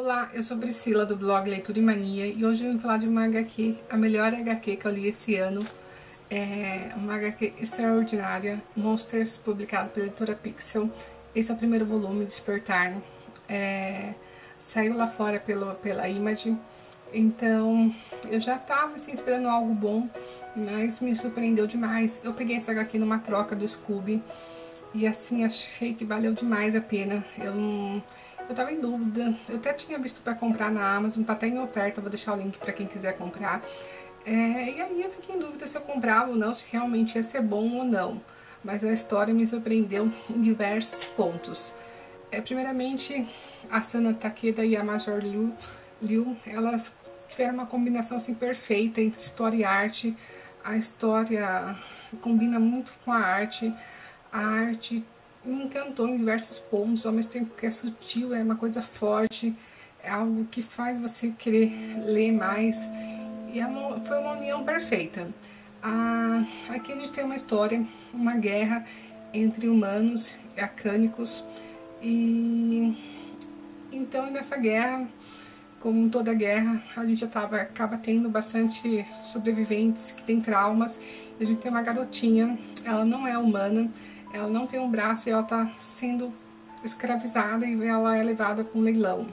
Olá, eu sou Priscila do blog Leitura e Mania e hoje eu vim falar de uma HQ, a melhor HQ que eu li esse ano. É uma HQ extraordinária, Monsters, publicado pela editora Pixel. Esse é o primeiro volume, Despertar. Saiu lá fora pela Image, então eu já estava assim, esperando algo bom, mas me surpreendeu demais. Eu peguei essa HQ numa troca do Scooby e assim, achei que valeu demais a pena. Eu tava em dúvida, eu até tinha visto para comprar na Amazon, tá até em oferta, vou deixar o link para quem quiser comprar. E aí eu fiquei em dúvida se eu comprava ou não, se realmente ia ser bom ou não. Mas a história me surpreendeu em diversos pontos. Primeiramente, a Sana Takeda e a Major Liu, elas tiveram uma combinação assim, perfeita entre história e arte. A história combina muito com a arte me encantou em diversos pontos, ao mesmo tempo que é sutil, é uma coisa forte, é algo que faz você querer ler mais, e foi uma união perfeita. Aqui a gente tem uma história, uma guerra entre humanos e acânicos, e então nessa guerra, como toda guerra, a gente acaba tendo bastante sobreviventes que têm traumas. A gente tem uma garotinha, ela não é humana, ela não tem um braço e ela está sendo escravizada e ela é levada para um leilão.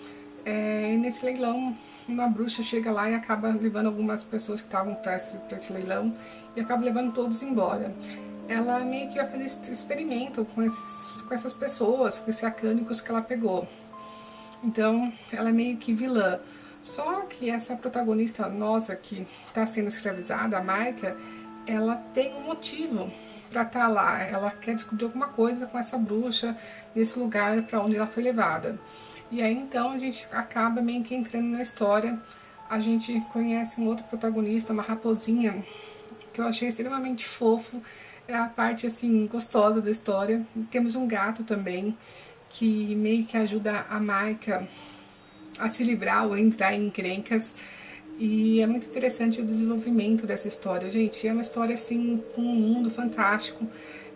E nesse leilão, uma bruxa chega lá e acaba levando algumas pessoas que estavam para esse leilão e acaba levando todos embora. Ela meio que vai fazer esse experimento com essas pessoas, com esses acânicos que ela pegou. Então, ela é meio que vilã. Só que essa protagonista nossa que está sendo escravizada, a Maika, ela tem um motivo para estar lá. Ela quer descobrir alguma coisa com essa bruxa nesse lugar para onde ela foi levada. E aí então a gente acaba meio que entrando na história. A gente conhece um outro protagonista, uma raposinha, que eu achei extremamente fofo. É a parte assim gostosa da história. E temos um gato também, que meio que ajuda a Maika a se livrar ou entrar em encrencas. E é muito interessante o desenvolvimento dessa história, gente. É uma história assim com um mundo fantástico.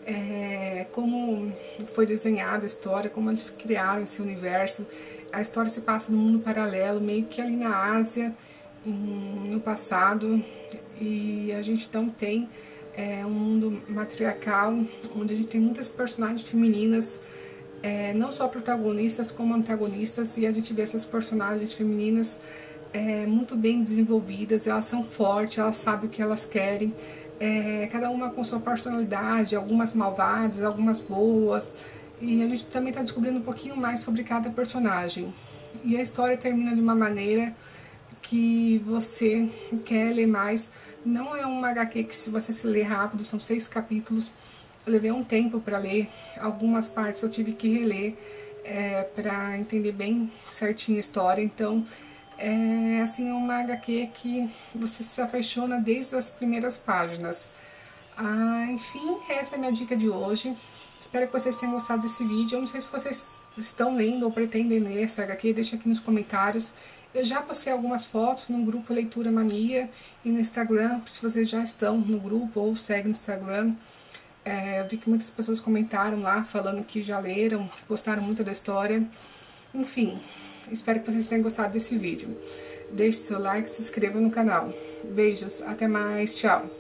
Como foi desenhada a história, como eles criaram esse universo. A história se passa num mundo paralelo, meio que ali na Ásia, no passado. E a gente então tem um mundo matriarcal, onde a gente tem muitas personagens femininas, não só protagonistas como antagonistas, e a gente vê essas personagens femininas muito bem desenvolvidas, elas são fortes, elas sabem o que elas querem, cada uma com sua personalidade, algumas malvadas, algumas boas, e a gente também está descobrindo um pouquinho mais sobre cada personagem. E a história termina de uma maneira que você quer ler mais. Não é uma HQ que se você se ler rápido, são 6 capítulos. Eu levei um tempo para ler, algumas partes eu tive que reler para entender bem certinho a história. Então é assim uma HQ que você se apaixona desde as primeiras páginas. Enfim, essa é a minha dica de hoje. Espero que vocês tenham gostado desse vídeo. Eu não sei se vocês estão lendo ou pretendem ler essa HQ, deixa aqui nos comentários. Eu já postei algumas fotos no grupo Leitura Mania e no Instagram, se vocês já estão no grupo ou seguem no Instagram. Eu vi que muitas pessoas comentaram lá, falando que já leram, que gostaram muito da história. Enfim, espero que vocês tenham gostado desse vídeo. Deixe seu like e se inscreva no canal. Beijos, até mais, tchau!